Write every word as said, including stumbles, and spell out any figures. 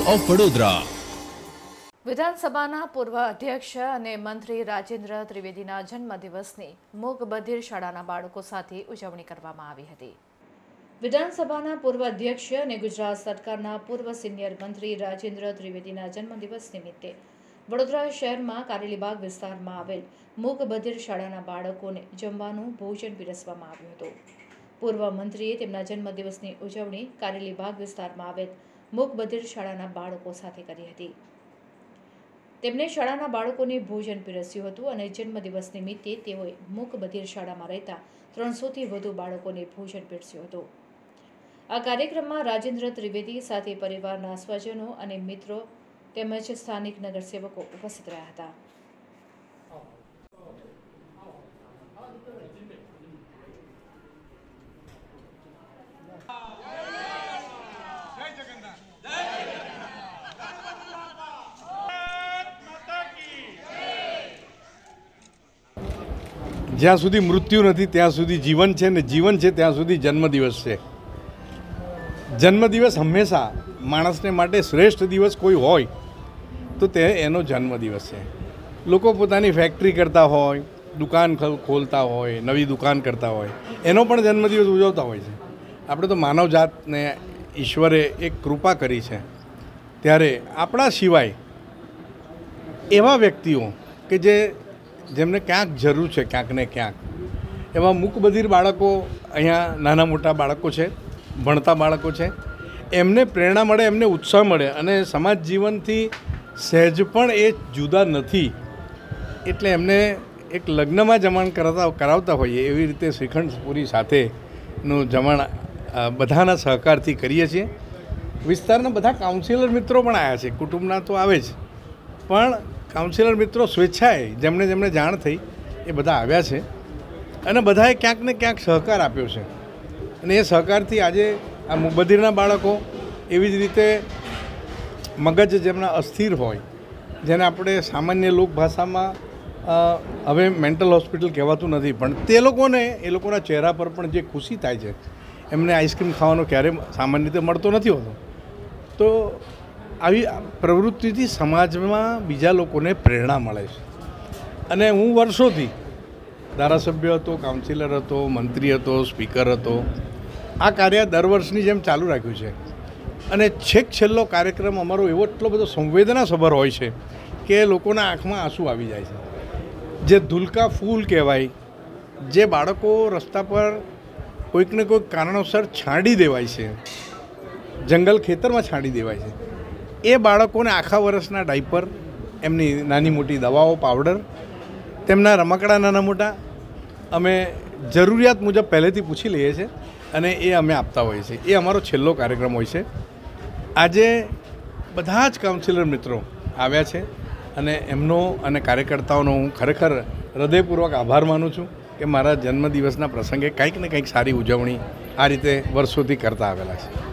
Of Vadodara. વિધાનસભાના પૂર્વ અધ્યક્ષ અને મંત્રી રાજેન્દ્ર ત્રિવેદીના જન્મદિવસની મૂક બધિર શાળાના બાળકો સાથે ઉજવણી કરવામાં આવી હતી। વિધાનસભાના પૂર્વ અધ્યક્ષ અને ગુજરાત સરકારના પૂર્વ સિનિયર મંત્રી રાજેન્દ્ર ત્રિવેદીના જન્મદિવસ નિમિત્તે વડોદરા શહેરમાં કારેલીબાગ વિસ્તારમાં આવેલ મૂક બધિર શાળાના બાળકોને જમવાનું ભોજન પીરસવામાં આવ્યું હતું। પૂર્વ મંત્રીએ તેમના જન્મદિવસની ઉજવણી કારેલીબાગ વિસ્તારમાં આવેલ મૂક બધિર શાળાના બાળકો સાથે કરી હતી। તેમણે શાળાના બાળકોને ભોજન પીરસ્યું હતું અને જન્મદિવસ નિમિત્તે તેઓએ મૂક બધિર શાળામાં રહેતા ત્રણસોથી વધુ બાળકોને ભોજન પીરસ્યું હતું। આ કાર્યક્રમમાં રાજેન્દ્ર ત્રિવેદી સાથે પરિવારના સ્વજનો અને મિત્રો તેમજ સ્થાનિક નગરસેવકો ઉપસ્થિત રહ્યા હતા। જ્યાં સુધી મૃત્યુ નથી ત્યાં સુધી જીવન છે ને જીવન છે ત્યાં સુધી જન્મદિવસ છે। જન્મદિવસ હંમેશા માણસને માટે શ્રેષ્ઠ દિવસ કોઈ હોય તો તે એનો જન્મદિવસ છે। લોકો પોતાની ફેક્ટરી કરતા હોય, દુકાન ખોલતા હોય, નવી દુકાન કરતા હોય, એનો પણ જન્મદિવસ ઉજવતા હોય છે। આપણે તો માનવજાતને ઈશ્વરે એક કૃપા કરી છે, ત્યારે આપણા સિવાય એવા વ્યક્તિઓ કે જે જેમને ક્યાંક જરૂર છે, ક્યાંક ને ક્યાંક એવા મૂક બધિર બાળકો અહીંયા નાના મોટા બાળકો છે, ભણતા બાળકો છે, એમને પ્રેરણા મળે, એમને ઉત્સાહ મળે અને સમાજ જીવનથી સહેજ પણ એ જુદા નથી, એટલે એમને એક લગ્નમાં જમણ કરાવતા કરાવતા હોઈએ એવી રીતે શ્રીખંડ પૂરી સાથેનું જમણ બધાના સહકારથી કરીએ છીએ। વિસ્તારના બધા કાઉન્સિલર મિત્રો પણ આવ્યા છે, કુટુંબના તો આવે જ, પણ કાઉન્સિલર મિત્રો સ્વેચ્છાએ જેમણે જેમણે જાણ થઈ એ બધા આવ્યા છે અને બધાએ ક્યાંક ને ક્યાંક સહકાર આપ્યો છે અને એ સહકારથી આજે આ મૂકબધિરના બાળકો, એવી જ રીતે મગજ જેમના અસ્થિર હોય, જેને આપણે સામાન્ય લોકભાષામાં હવે મેન્ટલ હોસ્પિટલ કહેવાતું નથી, પણ તે લોકોને એ લોકોના ચહેરા પર પણ જે ખુશી થાય છે, એમને આઈસ્ક્રીમ ખાવાનો ક્યારેય સામાન્ય રીતે મળતો નથી હોતો, તો આવી પ્રવૃત્તિથી સમાજમાં બીજા લોકોને પ્રેરણા મળે છે। અને હું વર્ષોથી ધારાસભ્ય હતો, કાઉન્સિલર હતો, મંત્રી હતો, સ્પીકર હતો, આ કાર્ય દર વર્ષની જેમ ચાલુ રાખ્યું છે અને છેક છેલ્લો કાર્યક્રમ અમારો એવો એટલો બધો સંવેદનાસભર હોય છે કે લોકોના આંખમાં આંસુ આવી જાય છે। જે ધુલકા ફૂલ કહેવાય, જે બાળકો રસ્તા પર કોઈક ને કોઈક કારણોસર છાંડી દેવાય છે, જંગલ ખેતરમાં છાંડી દેવાય છે, એ બાળકોને આખા વર્ષના ડાયપર, એમની નાની મોટી દવાઓ, પાવડર, તેમના રમકડા નાના મોટા અમે જરૂરિયાત મુજબ પહેલેથી પૂછી લઈએ છીએ અને એ અમે આપતા હોઈએ છીએ। એ અમારો છેલ્લો કાર્યક્રમ હોય છે। આજે બધા જ કાઉન્સિલર મિત્રો આવ્યા છે અને એમનો અને કાર્યકર્તાઓનો હું ખરેખર હૃદયપૂર્વક આભાર માનું છું કે મારા જન્મદિવસના પ્રસંગે કંઈક ને કંઈક સારી ઉજવણી આ રીતે વર્ષોથી કરતા આવેલા છે।